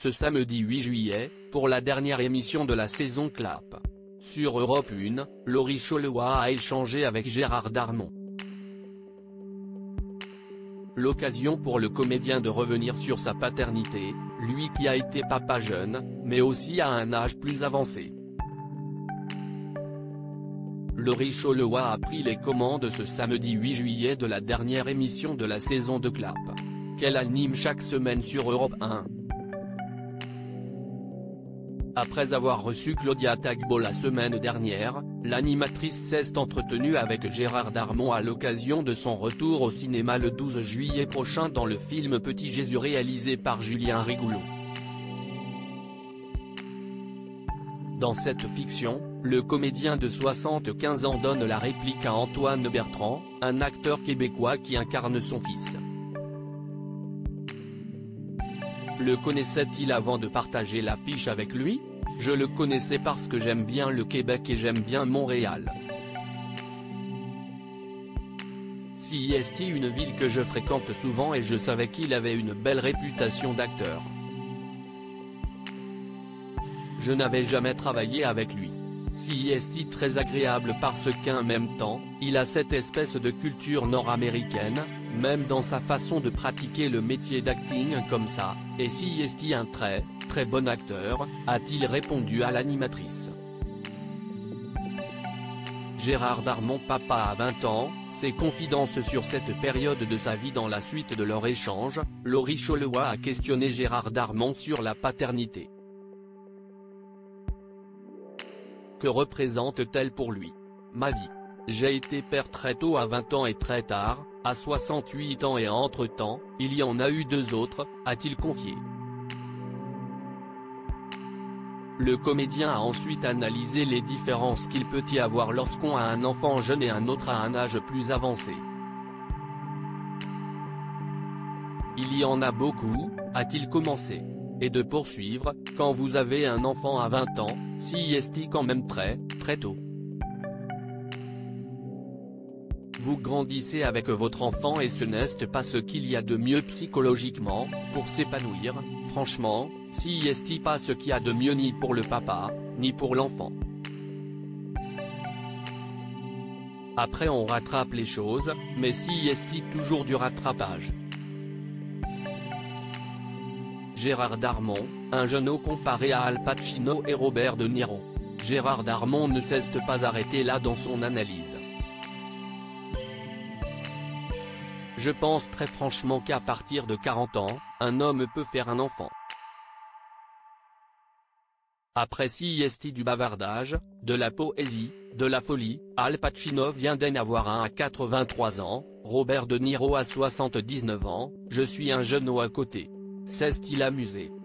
ce samedi 8 juillet, pour la dernière émission de la saison Clap. Sur Europe 1, Laurie Cholewa a échangé avec Gérard Darmon. L'occasion pour le comédien de revenir sur sa paternité, lui qui a été papa jeune, mais aussi à un âge plus avancé. Laurie Cholewa a pris les commandes ce samedi 8 juillet de la dernière émission de la saison de Clap, qu'elle anime chaque semaine sur Europe 1. Après avoir reçu Claudia Tagbo la semaine dernière, l'animatrice s'est entretenue avec Gérard Darmon à l'occasion de son retour au cinéma le 12 juillet prochain dans le film Petit Jésus réalisé par Julien Rigoulo. Dans cette fiction, le comédien de 75 ans donne la réplique à Antoine Bertrand, un acteur québécois qui incarne son fils. Le connaissait-il avant de partager l'affiche avec lui? Je le connaissais parce que j'aime bien le Québec et j'aime bien Montréal. CIST, une ville que je fréquente souvent, et je savais qu'il avait une belle réputation d'acteur. Je n'avais jamais travaillé avec lui. CIST très agréable parce qu'en même temps, il a cette espèce de culture nord-américaine, même dans sa façon de pratiquer le métier d'acting comme ça, et CIST un très bon acteur, a-t-il répondu à l'animatrice. Gérard Darmon papa à 20 ans, ses confidences sur cette période de sa vie. Dans la suite de leur échange, Laurie Cholewa a questionné Gérard Darmon sur la paternité. Que représente-t-elle pour lui? Ma vie. J'ai été père très tôt à 20 ans et très tard, à 68 ans, et entre-temps, il y en a eu 2 autres, a-t-il confié. Le comédien a ensuite analysé les différences qu'il peut y avoir lorsqu'on a un enfant jeune et un autre à un âge plus avancé. Il y en a beaucoup, a-t-il commencé. Et de poursuivre, quand vous avez un enfant à 20 ans, CIST quand même très tôt. Vous grandissez avec votre enfant et ce n'est pas ce qu'il y a de mieux psychologiquement, pour s'épanouir, franchement, CIST pas ce qu'il y a de mieux ni pour le papa, ni pour l'enfant. Après on rattrape les choses, mais CIST toujours du rattrapage. Gérard Darmon, un jeune comparé à Al Pacino et Robert De Niro. Gérard Darmon ne s'est pas arrêté là dans son analyse. Je pense très franchement qu'à partir de 40 ans, un homme peut faire un enfant. Après CIST du bavardage, de la poésie, de la folie, Al Pacino vient d'en avoir un à 83 ans, Robert De Niro à 79 ans, je suis un jeune à côté. S'est-il amusé?